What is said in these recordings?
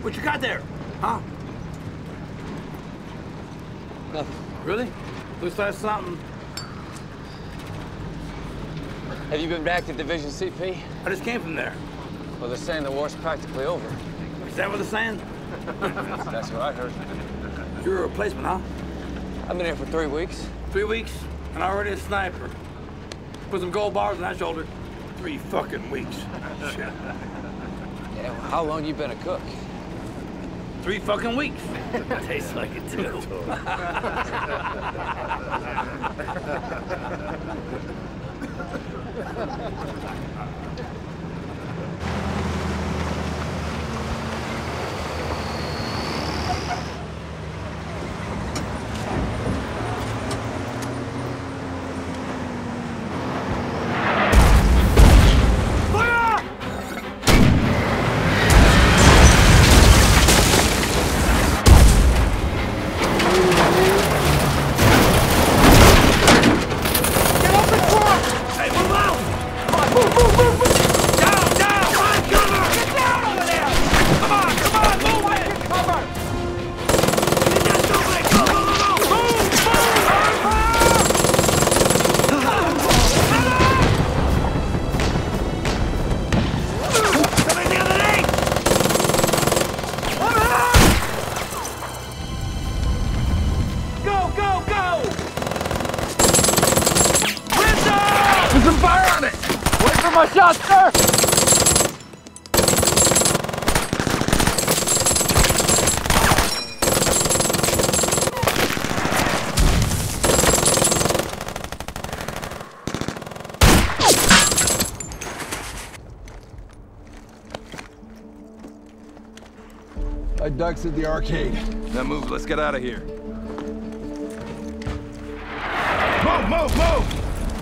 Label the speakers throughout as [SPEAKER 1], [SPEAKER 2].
[SPEAKER 1] What you got there? Huh?
[SPEAKER 2] Nothing.
[SPEAKER 1] Really? Looks like something.
[SPEAKER 2] Have you been back to Division CP?
[SPEAKER 1] I just came from there.
[SPEAKER 2] Well, they're saying the war's practically over.
[SPEAKER 1] Is that what they're saying?
[SPEAKER 2] That's what I heard.
[SPEAKER 1] You're a replacement, huh?
[SPEAKER 2] I've been here for 3 weeks.
[SPEAKER 1] 3 weeks, and already a sniper. Put some gold bars on that shoulder. 3 fucking weeks. Shit.
[SPEAKER 2] Yeah, well, how long you been a cook?
[SPEAKER 1] 3 fucking weeks. Tastes like it too.
[SPEAKER 2] My shot, sir!
[SPEAKER 3] I ducks at the arcade.
[SPEAKER 4] Now move, let's get out of here. Move, move, move!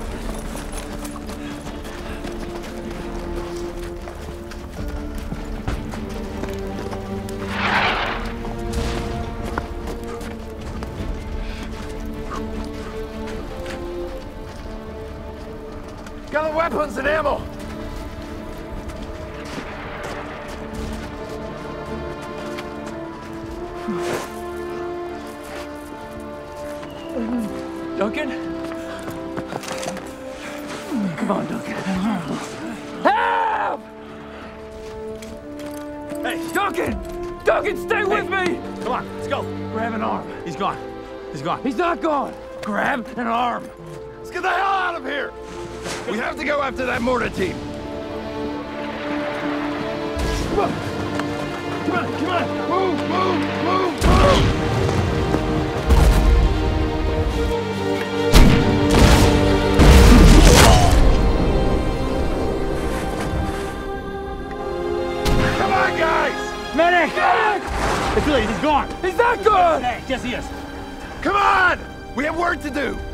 [SPEAKER 3] Got the weapons and ammo!
[SPEAKER 2] Duncan? Come on, Duncan. Help!
[SPEAKER 1] Hey,
[SPEAKER 2] Duncan! Duncan, stay with me!
[SPEAKER 1] come on, let's go.
[SPEAKER 2] Grab an arm.
[SPEAKER 1] He's gone. He's gone.
[SPEAKER 2] He's not gone. Grab an arm.
[SPEAKER 3] Let's get the hell out of here!
[SPEAKER 4] We have to go after that mortar team.
[SPEAKER 3] Come on! Come on, come on! Move, move, move, move!
[SPEAKER 4] Come on, guys!
[SPEAKER 2] Medic!
[SPEAKER 1] It's too late, he's gone.
[SPEAKER 2] He's not gone!
[SPEAKER 1] Hey, yes, he is.
[SPEAKER 4] Come on! We have work to do.